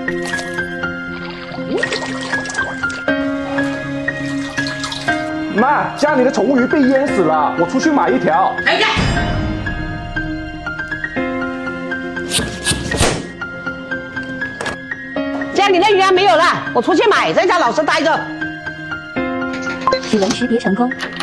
妈，家里的宠物鱼被淹死了，我出去买一条。 哎呀！家里的鱼还没有了，我出去买，在家老实待着。 指纹识别成功。